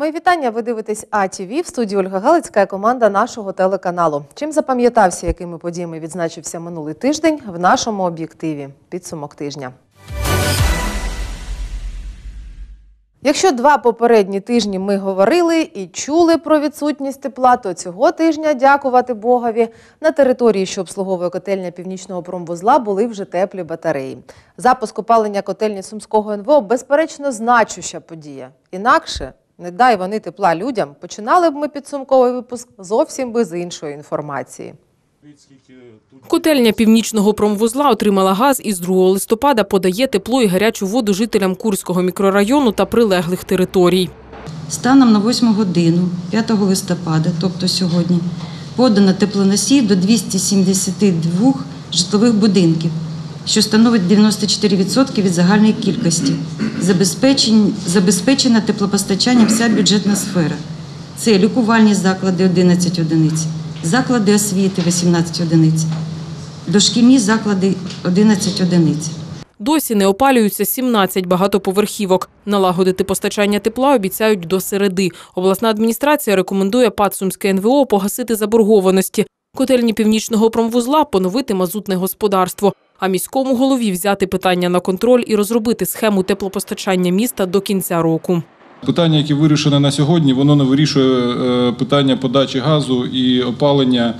Мої вітання, ви дивитесь АТВ, в студії Ольга Галицька, команда нашого телеканалу. Чим запам'ятався, якими подіями відзначився минулий тиждень в нашому об'єктиві? Підсумок тижня. Якщо 2 попередні тижні ми говорили і чули про відсутність тепла, то цього тижня, дякувати Богові, на території, що обслуговує котельня Північного промвузла, були вже теплі батареї. Запуск опалення котельні Сумського НВО – безперечно значуща подія. Інакше, не дай вони тепла людям, починали б ми підсумковий випуск зовсім без іншої інформації. Котельня Північного промвузла отримала газ і з 2 листопада подає тепло і гарячу воду жителям Курського мікрорайону та прилеглих територій. Станом на 8 годину 5 листопада, тобто сьогодні, подано теплоносій до 272 житлових будинків, що становить 94% від загальної кількості. Забезпечена теплопостачанням вся бюджетна сфера. Це лікувальні заклади – 11 одиниць, заклади освіти – 18 одиниць, дошкільні заклади – 11 одиниць. Досі не опалюються 17 багатоповерхівок. Налагодити постачання тепла обіцяють до середи. Обласна адміністрація рекомендує ПАТ «Сумське НВО» погасити заборгованості. Котельні Північного промвузла поновити мазутне господарство. А міському голові взяти питання на контроль і розробити схему теплопостачання міста до кінця року. Питання, яке вирішене на сьогодні, воно не вирішує питання подачі газу і опалення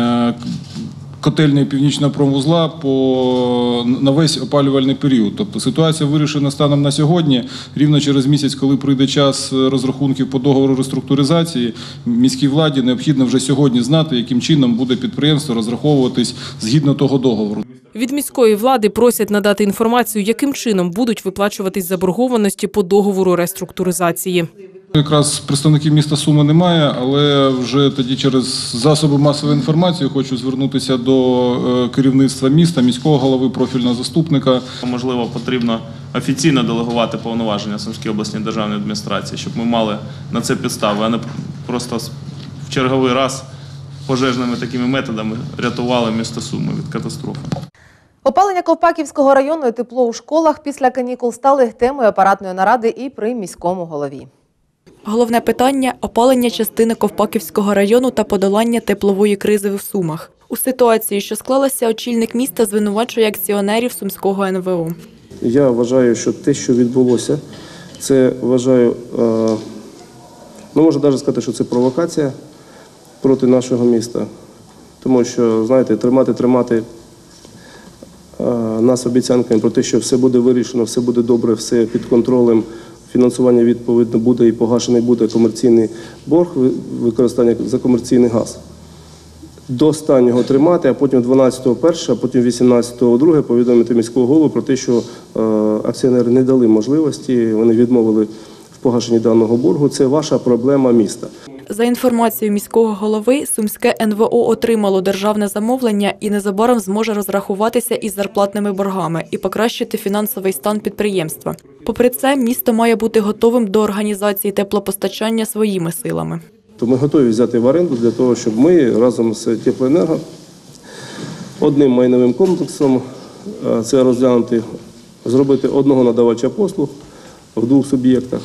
котельні Північного промвузла на весь опалювальний період. Тобто ситуація вирішена станом на сьогодні. Рівно через місяць, коли прийде час розрахунків по договору реструктуризації, міській владі необхідно вже сьогодні знати, яким чином буде підприємство розраховуватись згідно того договору. Від міської влади просять надати інформацію, яким чином будуть виплачуватись заборгованості по договору реструктуризації. Якраз представників міста Суми немає, але вже тоді через засоби масової інформації хочу звернутися до керівництва міста, міського голови, профільного заступника. Можливо, потрібно офіційно делегувати повноваження Сумській обласній державній адміністрації, щоб ми мали на це підстави, а не просто в черговий раз пожежними такими методами рятували місто Суми від катастрофи. Опалення Ковпаківського району і тепло у школах після канікул стали темою апаратної наради і при міському голові. Головне питання – опалення частини Ковпаківського району та подолання теплової кризи в Сумах. У ситуації, що склалася, очільник міста звинувачує акціонерів Сумського НВО. Я вважаю, що те, що відбулося, це, можна навіть сказати, що це провокація проти нашого міста. Тому що, знаєте, тримати нас обіцянками про те, що все буде вирішено, все буде добре, все під контролем, фінансування відповідно буде і погашений буде комерційний борг, використання за комерційний газ. До останнього тримати, а потім 12-го перше, а потім 18-го друге повідомити міського голову про те, що акціонери не дали можливості, вони відмовили в погашенні даного боргу. Це ваша проблема міста. За інформацією міського голови, Сумське НВО отримало державне замовлення і незабаром зможе розрахуватися із зарплатними боргами і покращити фінансовий стан підприємства. Попри це, місто має бути готовим до організації теплопостачання своїми силами. То ми готові взяти в оренду для того, щоб ми разом з Теплоенерго одним майновим комплексом це розглянути, зробити одного надавача послуг в 2 суб'єктах.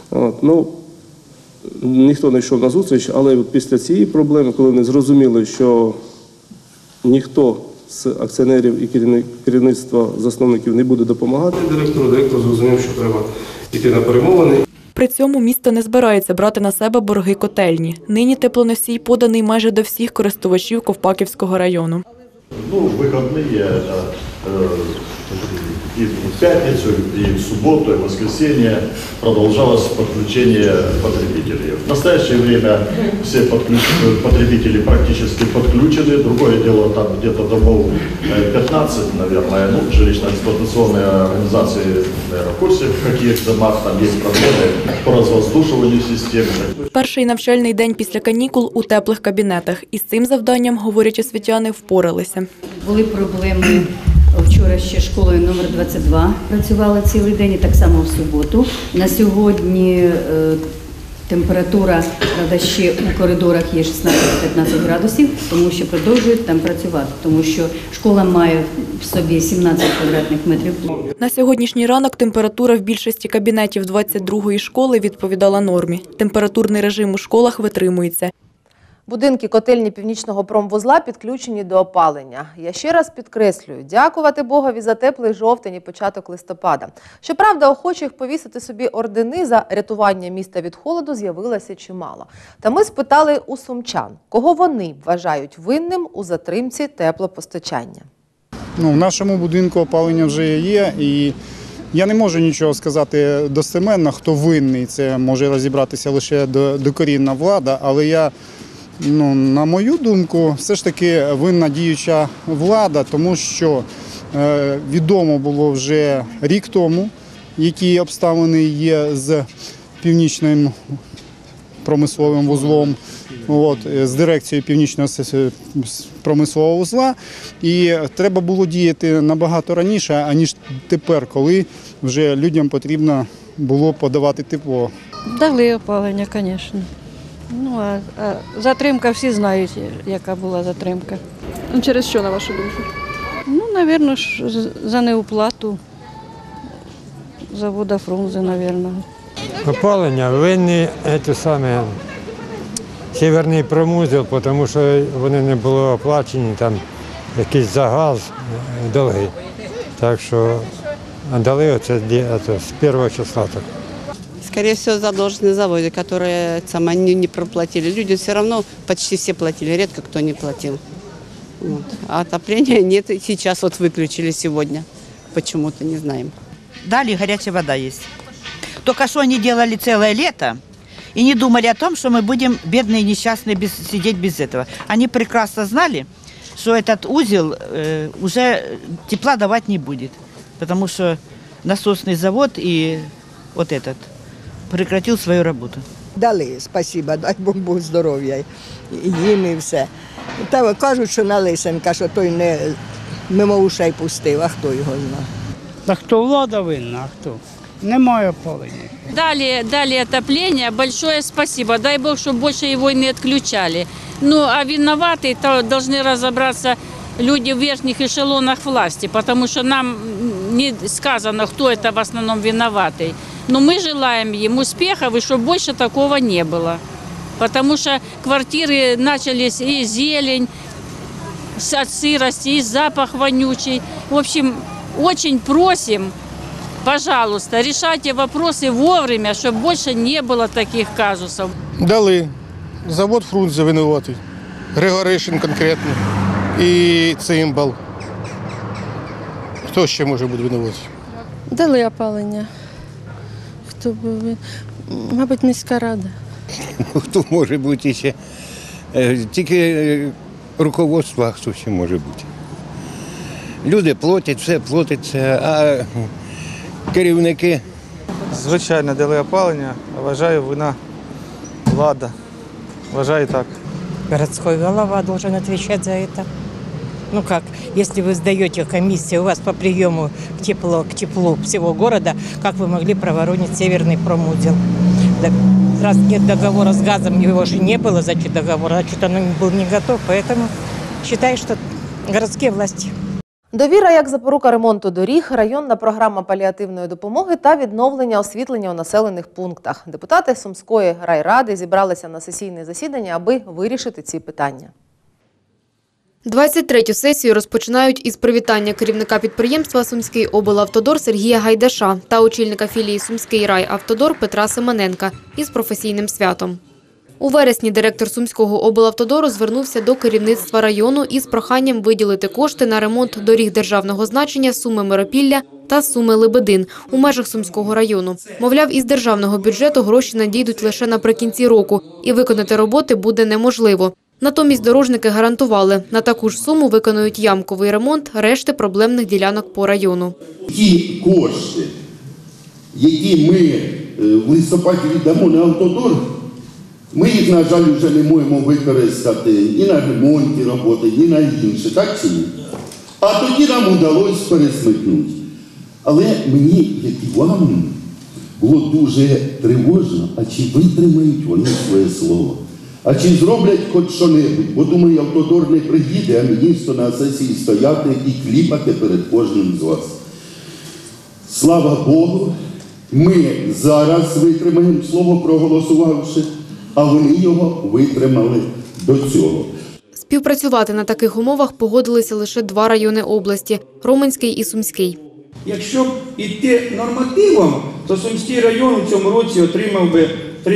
Ніхто не йшов на зустріч, але після цієї проблеми, коли вони зрозуміли, що ніхто з акціонерів і керівництва засновників не буде допомагати директор зрозумів, що треба йти на перемовини. При цьому місто не збирається брати на себе борги котельні. Нині теплоносій поданий майже до всіх користувачів Ковпаківського району. Вихідні и в пятницу, и в субботу, и в воскресенье продолжалось подключение потребителей. В настоящее время все потребители практически подключены. Другое дело, там где-то домов 15, наверное, жилищно-эксплуатационные организации, наверное, в курсе, в каких домах там есть проблемы по развоздушиванию системы. Перший навчальний день після канікул у теплих кабінетах. І з цим завданням, говорять освітяни, впоралися. Були проблеми. Вчора ще школою номер 22 працювала цілий день і так само в суботу. На сьогодні Температура, правда, ще у коридорах є 16-15 градусів, тому що продовжують там працювати, тому що школа має в собі 17 квадратних метрів. На сьогоднішній ранок температура в більшості кабінетів 22-ї школи відповідала нормі. Температурний режим у школах витримується. Будинки котельні Північного промвузла підключені до опалення. Я ще раз підкреслюю, дякувати Богові за теплий жовтень і початок листопада. Щоправда, охочих повісити собі ордени за рятування міста від холоду з'явилося чимало. Та ми спитали у сумчан, кого вони вважають винним у затримці теплопостачання. В нашому будинку опалення вже є, і я не можу нічого сказати достеменно, хто винний. Це може розібратися лише докорінна влада, але я, на мою думку, все ж таки винна діюча влада, тому що відомо було вже рік тому, які обставини є з північним промисловим вузлом, з дирекцією північного промислового вузла. І треба було діяти набагато раніше, аніж тепер, коли вже людям потрібно було подавати тепло. Дали опалення, звісно. А затримка, всі знають, яка була затримка. Через що, на вашу думку? Мабуть, за неуплату заводу Фрунзе, мабуть. Опалення винні Северний промвузол, тому що вони не були оплачені, там якийсь за газ, долги. Так що дали це з першого числа. Скорее всего, задолженные заводы, которые не проплатили. Люди все равно почти все платили, редко кто не платил. А отопления нет, и сейчас выключили сегодня. Почему-то, не знаем. Дали, горячая вода есть. Только что они делали целое лето и не думали о том, что мы будем бедные и несчастные сидеть без этого. Они прекрасно знали, что этот узел уже тепла давать не будет, потому что насосный завод и вот этот прекратив свою роботу. Дали, спасибо, дай Бог здоров'я, їм і все. Та кажуть, що на Лисенка, що той не мимо ушей пустив, а хто його знає. Та хто влада винна, а хто? Немає опалення. Дали отопление, большое спасибо. Дай Бог, чтобы больше его не отключали. А виноваты, то должны разобраться люди в верхних эшелонах власти, потому что нам не сказано, кто это в основном виноватый. Но мы желаем им успехов, и чтобы больше такого не было. Потому что квартиры начались и зелень, от сырости, и запах вонючий. В общем, очень просим, пожалуйста, решайте вопросы вовремя, чтобы больше не было таких казусов. Дали. Завод Фрунзе винуватий. Григоришин конкретно. І Цимбал. Хто ще може бути винуватий? Дали опалення. Хто був? Мабуть, міська рада. Хто може бути ще? Тільки руководство, хто ще може бути. Люди платять, все платиться, а керівники? Звичайно, дали опалення, вважаю, вина влада. Вважаю так. Городской голова должен отвечать за это. Как, если вы сдаете комиссию, у вас по приему к теплу всего города, как вы могли проворонить Северный промвузол? Раз нет договора с газом, его же не было, значит, договора, значит, он был не готов, поэтому считаю, что городские власти. Довіра як запорука ремонту доріг, районна програма паліативної допомоги та відновлення освітлення у населених пунктах. Депутати Сумської райради зібралися на сесійне засідання, аби вирішити ці питання. 23-ю сесію розпочинають із привітання керівника підприємства «Сумський облавтодор» Сергія Гайдаша та очільника філії «Сумський райавтодор» Петра Семененка із професійним святом. У вересні директор Сумського облавтодору звернувся до керівництва району із проханням виділити кошти на ремонт доріг державного значення Суми-Миропілля та Суми-Лебедин у межах Сумського району. Мовляв, із державного бюджету гроші надійдуть лише наприкінці року, і виконати роботи буде неможливо. Натомість дорожники гарантували, на таку ж суму виконують ямковий ремонт решти проблемних ділянок по району. Ті кошти, які ми в листопаді віддамо на автодор, ми їх, на жаль, вже не можемо використати ні на ремонті роботи, ні на інше, так чи ні? А тоді нам вдалося пересмикнути. Але мені, як і вам, було дуже тривожно, а чи витримають вони своє слово? А чи зроблять хоч що-небудь? Бо, думаю, Автодор не приїде, а міністр на сесії стояти і кліпати перед кожним з вас. Слава Богу, ми зараз витримаємо слово, проголосувавши, а вони його витримали до цього. Співпрацювати на таких умовах погодилися лише 2 райони області – Роменський і Сумський. Якщо б йти нормативом, то Сумський район у цьому році отримав би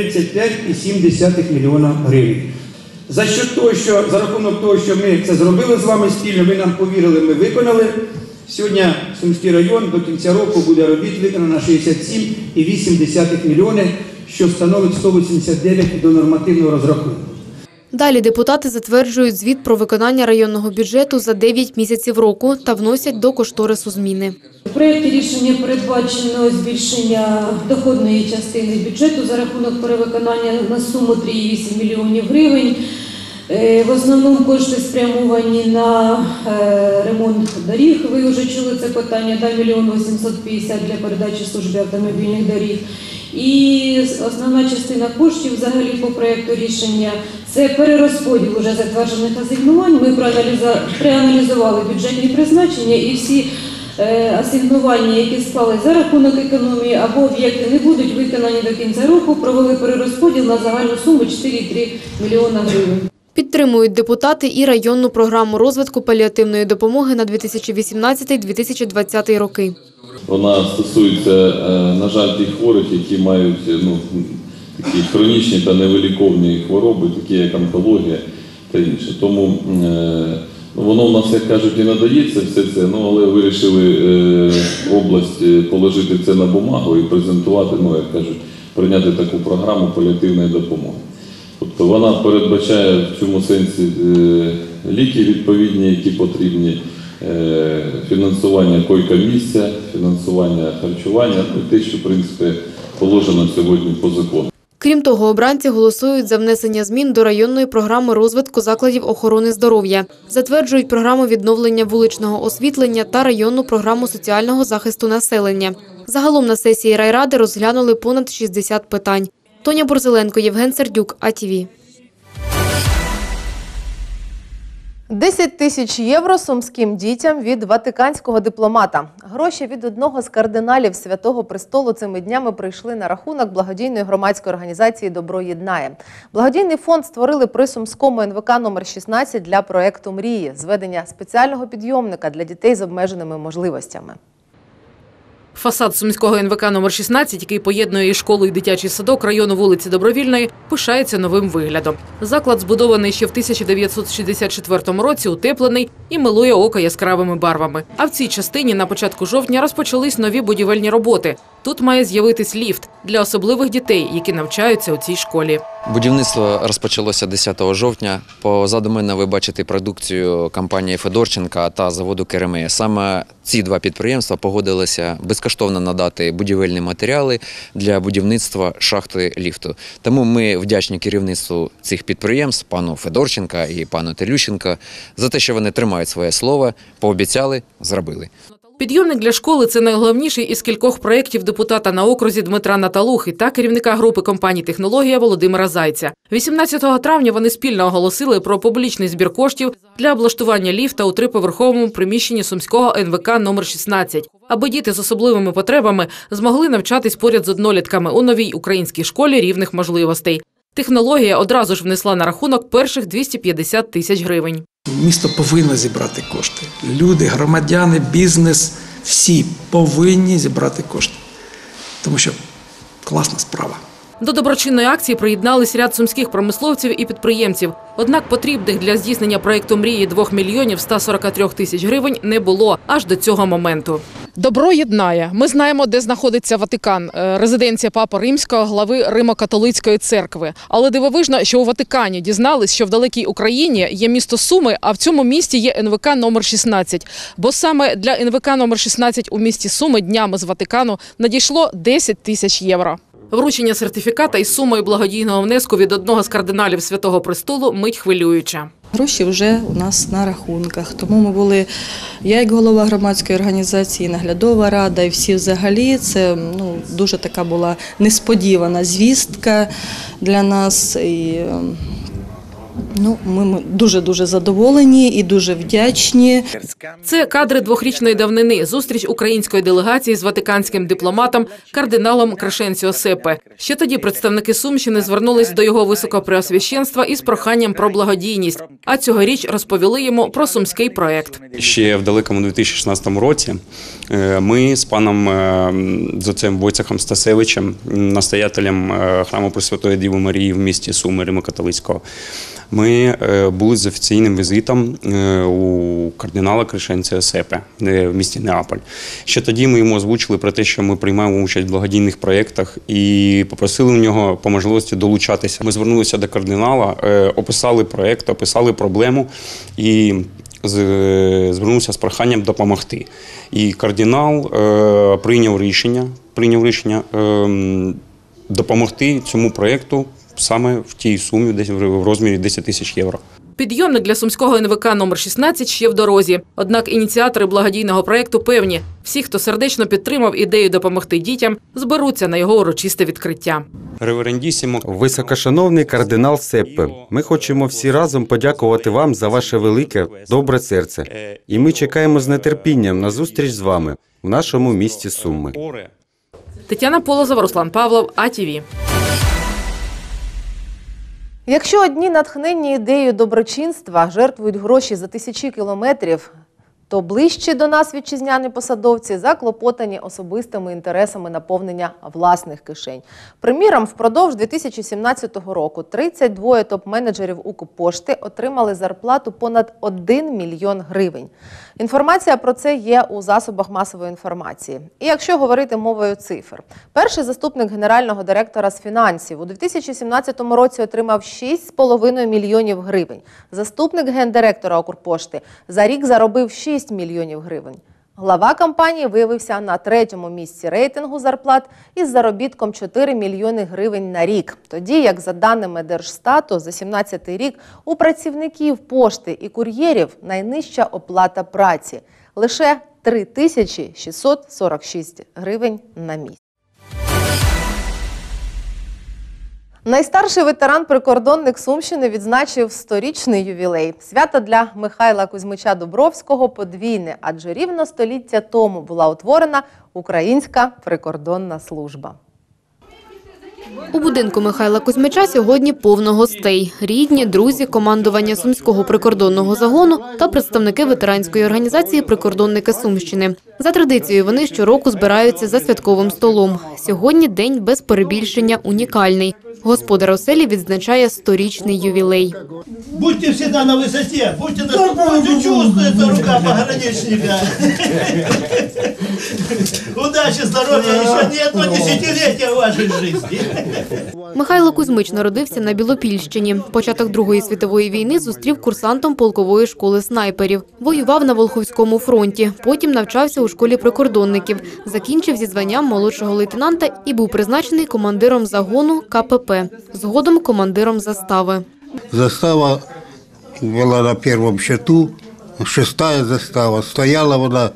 35,7 мільйона гривень. За рахунок того, що ми це зробили з вами спільно, ви нам повірили, ми виконали. Сьогодні Сумський район до кінця року буде робіт виконано на 67,8 мільйони, що становить 189 до нормативного розрахунку. Далі депутати затверджують звіт про виконання районного бюджету за 9 місяців року та вносять до кошторису зміни. У проєкті рішення передбачено збільшення доходної частини бюджету за рахунок перевиконання на суму 3,8 мільйонів гривень. В основному кошти спрямовані на ремонт доріг, ви вже чули це питання, 1 мільйон 850 для передачі служби автомобільних доріг. І основна частина коштів взагалі по проєкту рішення – це перерозподіл уже затверджених асигнувань. Ми проаналізували бюджетні призначення і всі асигнування, які склали за рахунок економії або об'єкти не будуть виконані до кінця року, провели перерозподіл на загальну суму 4,3 мільйона гривень. Підтримують депутати і районну програму розвитку паліативної допомоги на 2018-2020 роки. Вона стосується, на жаль, тих хворих, які мають такі хронічні та невиліковні хвороби, такі як онкологія та інше. Тому воно у нас, як кажуть, і надається все це, але вирішили область положити це на бумагу і презентувати, як кажуть, прийняти таку програму паліативної допомоги. Тобто вона передбачає в цьому сенсі ліки відповідні, які потрібні, фінансування койко-місця, фінансування харчування, те, що, в принципі, положено сьогодні по закону. Крім того, обранці голосують за внесення змін до районної програми розвитку закладів охорони здоров'я, затверджують програму відновлення вуличного освітлення та районну програму соціального захисту населення. Загалом на сесії райради розглянули понад 60 питань. Тоня Борзеленко, Євген Сердюк, АТВ. 10 тисяч євро сумським дітям від ватиканського дипломата. Гроші від одного з кардиналів Святого Престолу цими днями прийшли на рахунок благодійної громадської організації «Добро єднає». Благодійний фонд створили при Сумському НВК номер 16 для проєкту «Мрії» – зведення спеціального підйомника для дітей з обмеженими можливостями. Фасад Сумського НВК номер 16, який поєднує і школу, і дитячий садок району вулиці Добровільної, пишається новим виглядом. Заклад збудований ще в 1964 році, утеплений і милує око яскравими барвами. А в цій частині на початку жовтня розпочались нові будівельні роботи. Тут має з'явитись ліфт для особливих дітей, які навчаються у цій школі. Будівництво розпочалося 10 жовтня. Позаду мене ви бачите продукцію компанії Федорченка та заводу Керемея. Саме ці два підприємства погодилися безкоштовно надати будівельні матеріали для будівництва шахти ліфту. Тому ми вдячні керівництву цих підприємств, пану Федорченка і пану Телющенка, за те, що вони тримають своє слово, пообіцяли, зробили. Підйомник для школи – це найголовніший із кількох проєктів депутата на окрузі Дмитра Наталухи та керівника групи компаній «Технологія» Володимира Зайця. 18 травня вони спільно оголосили про публічний збір коштів для облаштування ліфта у 3-поверховому приміщенні Сумського НВК номер 16, аби діти з особливими потребами змогли навчатись поряд з однолітками у новій українській школі рівних можливостей. «Технологія» одразу ж внесла на рахунок перших 250 тисяч гривень. Місто повинно зібрати кошти. Люди, громадяни, бізнес – всі повинні зібрати кошти. Тому що класна справа. До доброчинної акції приєднались ряд сумських промисловців і підприємців. Однак потрібних для здійснення проєкту «Мрії» 2 мільйонів 143 тисяч гривень не було аж до цього моменту. Добро єднає. Ми знаємо, де знаходиться Ватикан, резиденція Папи Римського, глави Римо-католицької церкви. Але дивовижно, що у Ватикані дізнались, що в далекій Україні є місто Суми, а в цьому місті є НВК номер 16. Бо саме для НВК номер 16 у місті Суми днями з Ватикану надійшло 10 тисяч євро. Вручення сертифіката із сумою благодійного внеску від одного з кардиналів Святого Престолу – мить хвилююча. Гроші вже у нас на рахунках, тому ми були, я як голова громадської організації, наглядова рада і всі взагалі, це дуже така була несподівана звістка для нас. І, ми дуже-дуже задоволені і дуже вдячні. Це кадри двохрічної давнини. Зустріч української делегації з ватиканським дипломатом кардиналом Крешенціо Сеппе. Ще тоді представники Сумщини звернулись до його високопреосвященства із проханням про благодійність. А цьогоріч розповіли йому про сумський проект. Ще в далекому 2016 році ми з паном отцем Войцехом Стасевичем, настоятелем храму Пресвятої Діви Марії в місті Суми Римо-католицького, ми були з офіційним візитом у кардинала Крешенціо Сеппе в місті Неаполь. Ще тоді ми йому озвучили про те, що ми приймаємо участь в благодійних проєктах і попросили у нього по можливості долучатися. Ми звернулися до кардинала, описали проєкт, описали проблему і звернувся з проханням допомогти. І кардинал прийняв рішення допомогти цьому проєкту саме в тій сумі, десь в розмірі 10 тисяч євро. Підйомник для Сумського НВК номер 16 ще в дорозі. Однак ініціатори благодійного проєкту певні, всі, хто сердечно підтримав ідею допомогти дітям, зберуться на його урочисте відкриття. Реверендісімо. Високошановний кардинал Сеппе, ми хочемо всі разом подякувати вам за ваше велике, добре серце. І ми чекаємо з нетерпінням на зустріч з вами в нашому місті Суми. Тетяна Полозова, Руслан Павлов, АТВ. Якщо одні натхненні ідеєю доброчинства жертвують гроші за тисячі кілометрів, то ближчі до нас вітчизняні посадовці заклопотані особистими інтересами наповнення власних кишень. Приміром, впродовж 2017 року 32 топ-менеджерів Укрпошти отримали зарплату понад 1 мільйон гривень. Інформація про це є у засобах масової інформації. І якщо говорити мовою цифр, перший заступник генерального директора з фінансів у 2017 році отримав 6,5 мільйонів гривень. Заступник гендиректора Укрпошти за рік заробив 6 мільйонів гривень. Глава компанії виявився на 3-му місці рейтингу зарплат із заробітком 4 мільйони гривень на рік. Тоді, як за даними Держстату, за 2017 рік у працівників пошти і кур'єрів найнижча оплата праці – лише 3646 гривень на місяць. Найстарший ветеран-прикордонник Сумщини відзначив 100-річний ювілей. Свято для Михайла Кузьмича Дубровського подвійне, адже рівно століття тому була утворена Українська прикордонна служба. У будинку Михайла Кузьмича сьогодні повно гостей. Рідні, друзі, командування Сумського прикордонного загону та представники ветеранської організації «Прикордонники Сумщини». За традицією вони щороку збираються за святковим столом. Сьогодні день без перебільшення унікальний. Господар оселі відзначає 100-річний ювілей. Будьте всегда на высоте, будьте на спокойствии, чувствуется рука пограничника. Удачи, здоров'я, ще не одно десятиліття в вашій житті. Михайло Кузьмич народився на Білопільщині. Початок Другої світової війни зустрів курсантом полкової школи снайперів. Воював на Волховському фронті, потім навчався у школі прикордонників. Закінчив зі званням молодшого лейтенанта і був призначений командиром загону КПП. Згодом командиром застави. Застава була на першому счету, 6-я застава. Стояла вона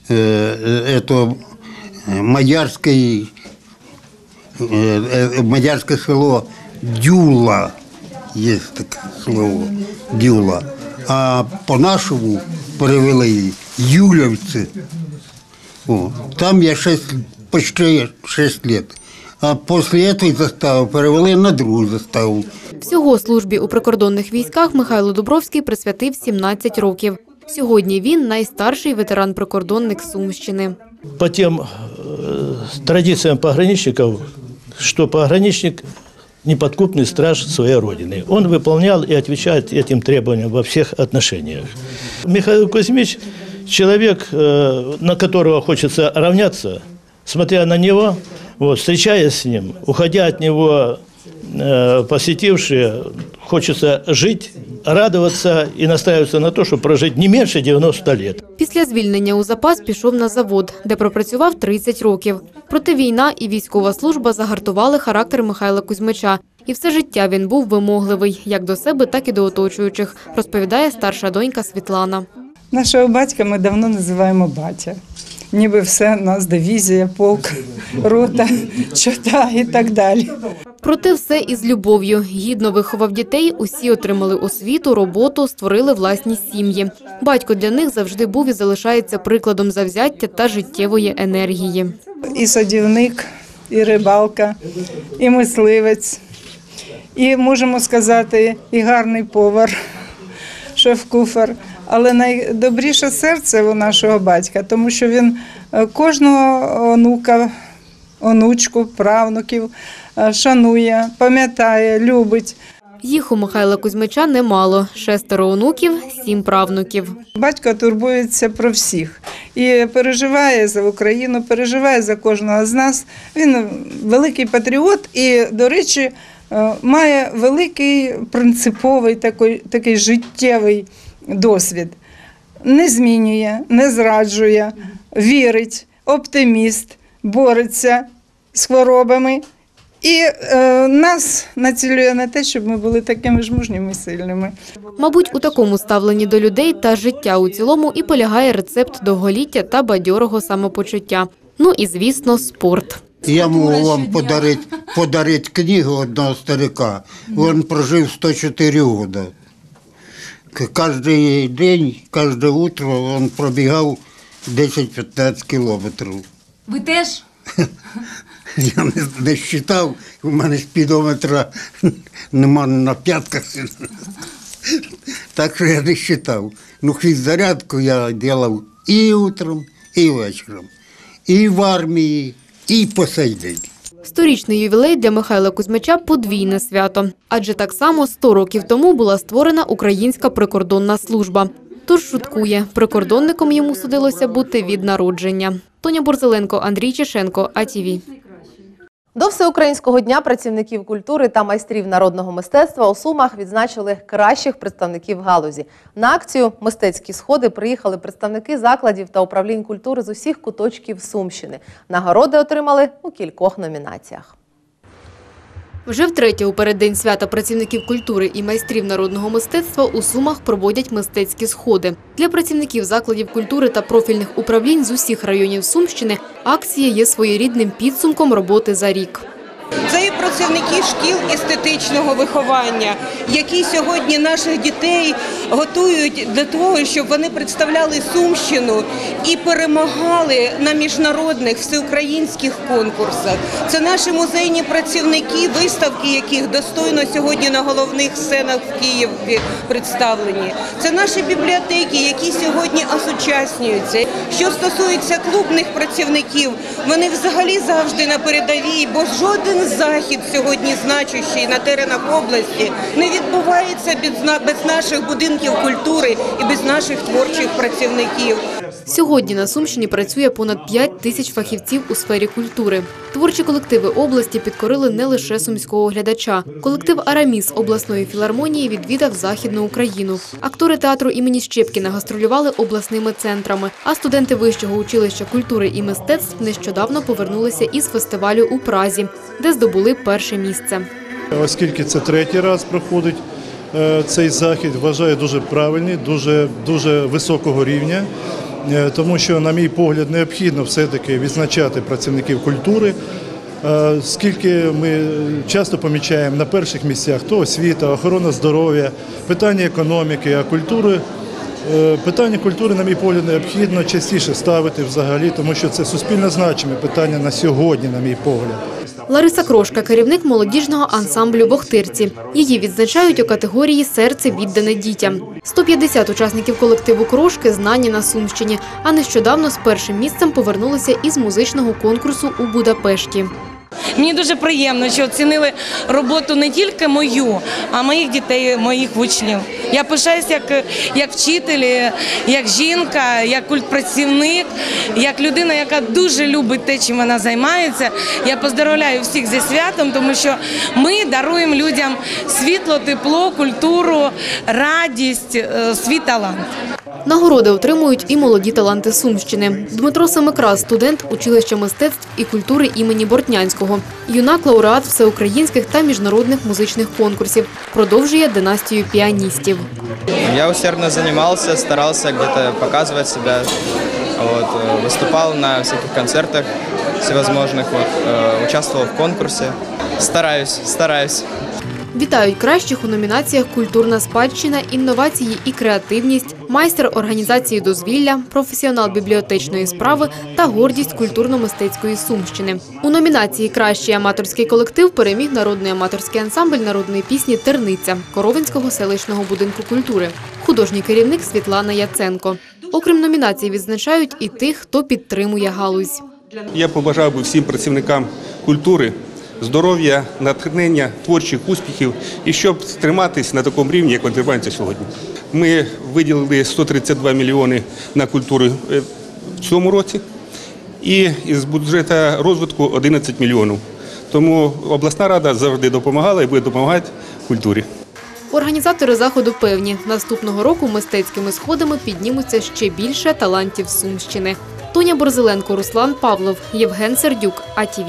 мадярське село Дюла, є таке слово, Дюла. А по-нашому перевели її Юлівці. Там я почти 6 років. А після цієї застави перевели на другу заставу. Всього службі у прикордонних військах Михайло Дубровський присвятив 17 років. Сьогодні він найстарший ветеран-прикордонник Сумщини. По тим традиціям пограничників, що пограничник – неподкупний страж своєї родини. Він виконував і відповідає цим требуванням во всіх отношениях. Михайло Кузьмич – чоловік, на якого хочеться рівнятися, смотря на нього, встречаясь с ним, уходя от него, посетившие, хочется жить, радоваться и настраиваться на то, чтобы прожить не меньше 90 лет. Після звільнення у запас пішов на завод, де пропрацював 30 років. Проте війна і військова служба загартували характер Михайла Кузьмича. І все життя він був вимогливий, як до себе, так і до оточуючих, розповідає старша донька Світлана. Нашого батька ми давно називаємо батя. Ніби все, у нас дивізія, полк, рота, чота і так далі. Проте все із любов'ю. Гідно виховав дітей, усі отримали освіту, роботу, створили власні сім'ї. Батько для них завжди був і залишається прикладом завзяття та життєвої енергії. І садівник, і рибалка, і мисливець, і, можемо сказати, і гарний повар, шеф-кухар. Але найдобріше серце у нашого батька, тому що він кожного онука, онучку, правнуків шанує, пам'ятає, любить. Їх у Михайла Кузьмича немало – 6 онуків, 7 правнуків. Батько турбується про всіх і переживає за Україну, переживає за кожного з нас. Він великий патріот і, до речі, має великий принциповий такий життєвий досвід. Не змінює, не зраджує, вірить, оптиміст, бореться з хворобами. І нас націлює на те, щоб ми були такими ж мужніми і сильними. Мабуть, у такому ставленні до людей та життя у цілому і полягає рецепт довголіття та бадьорого самопочуття. Ну і, звісно, спорт. Я можу вам подарити книгу одного старика. Він прожив 104 роки. Кожен день, кожне утро він пробігав 10-15 кілометрів. Ви теж? Я не вважав, у мене спідометра нема на п'ятках. Так що я не вважав. Ну, фіззарядку я робив і утром, і вечором, і в армії, і по сей день. Сторічний ювілей для Михайла Кузьмича – подвійне свято. Адже так само 100 років тому була створена Українська прикордонна служба. Тож шуткує, прикордонником йому судилося бути від народження. Тоня Борзеленко, Андрій Чешенко, АТВ. До Всеукраїнського дня працівників культури та майстрів народного мистецтва у Сумах відзначили кращих представників галузі. На акцію «Мистецькі сходи» приїхали представники закладів та управлінь культури з усіх куточків Сумщини. Нагороди отримали у кількох номінаціях. Вже втретє у переддень свята працівників культури і майстрів народного мистецтва у Сумах проводять мистецькі сходи. Для працівників закладів культури та профільних управлінь з усіх районів Сумщини акція є своєрідним підсумком роботи за рік. Це і працівники шкіл естетичного виховання, які сьогодні наших дітей готують для того, щоб вони представляли Сумщину і перемагали на міжнародних всеукраїнських конкурсах. Це наші музейні працівники, виставки яких достойно сьогодні на головних сценах в Києві представлені. Це наші бібліотеки, які сьогодні осучаснюються. Що стосується клубних працівників, вони взагалі завжди на передовій, бо жоден захід сьогодні значущий на теренах області не відбувається без наших будинків культури і без наших творчих працівників. Сьогодні на Сумщині працює понад 5 тисяч фахівців у сфері культури. Творчі колективи області підкорили не лише сумського глядача. Колектив «Араміс» обласної філармонії відвідав Західну Україну. Актори театру імені Щепкіна гастролювали обласними центрами, а студенти Вищого училища культури і мистецтв нещодавно повернулися із фестивалю у Празі, де здобули перше місце. Оскільки це третій раз проходить цей захід, вважаю дуже правильний, дуже високого рівня, тому що, на мій погляд, необхідно все-таки відзначати працівників культури, оскільки ми часто помічаємо на перших місцях то освіта, охорона здоров'я, питання економіки, а питання культури, на мій погляд, необхідно частіше ставити взагалі, тому що це суспільно значиме питання на сьогодні, на мій погляд. Лариса Крошка – керівник молодіжного ансамблю «Бохтирці». Її відзначають у категорії «Серце віддане дітям». 150 учасників колективу «Крошки» знані на Сумщині, а нещодавно з першим місцем повернулися із музичного конкурсу у Будапешті. Мені дуже приємно, що оцінили роботу не тільки мою, а моїх дітей, моїх учнів. Я пишаюсь як вчитель, як жінка, як культпрацівник, як людина, яка дуже любить те, чим вона займається. Я поздоровляю всіх зі святом, тому що ми даруємо людям світло, тепло, культуру, радість, свій талант. Нагороди отримують і молоді таланти Сумщини. Дмитро Семикрас – студент училища мистецтв і культури імені Бортнянського. Юнак – лауреат всеукраїнських та міжнародних музичних конкурсів. Продовжує династію піаністів. Я усердно займався, старався где-то показувати себе. Выступал на всяких концертах всевозможных, участвовал в конкурсе. Стараюсь. Вітають кращих у номінаціях «Культурна спадщина», «Інновації і креативність», «Майстер організації дозвілля», «Професіонал бібліотечної справи» та «Гордість культурно-мистецької Сумщини». У номінації «Кращий аматорський колектив» переміг народний аматорський ансамбль народної пісні «Терниця» Коровинського селищного будинку культури. Художній керівник Світлана Яценко. Окрім номінацій відзначають і тих, хто підтримує галузь. Я побажав би всім працівникам культури здоров'я, натхнення, творчих успіхів і щоб триматись на такому рівні, як ми тримаємося сьогодні. Ми виділили 132 мільйони на культуру в цьому році і з бюджету розвитку 11 мільйонів. Тому обласна рада завжди допомагала і буде допомагати культурі. Організатори заходу певні, наступного року мистецькими сходами піднімуться ще більше талантів Сумщини. Тоня Борзеленко, Руслан Павлов, Євген Сердюк, АТВ.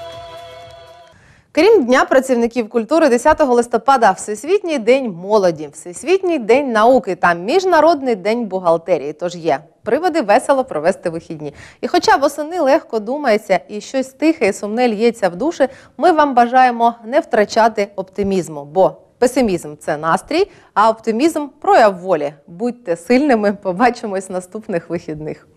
Крім Дня працівників культури, 10 листопада – Всесвітній день молоді, Всесвітній день науки та Міжнародний день бухгалтерії. Тож є приводи весело провести вихідні. І хоча восени легко думається і щось тихе і сумне лється в душі, ми вам бажаємо не втрачати оптимізму, бо песимізм – це настрій, а оптимізм – прояв волі. Будьте сильними, побачимось наступних вихідних.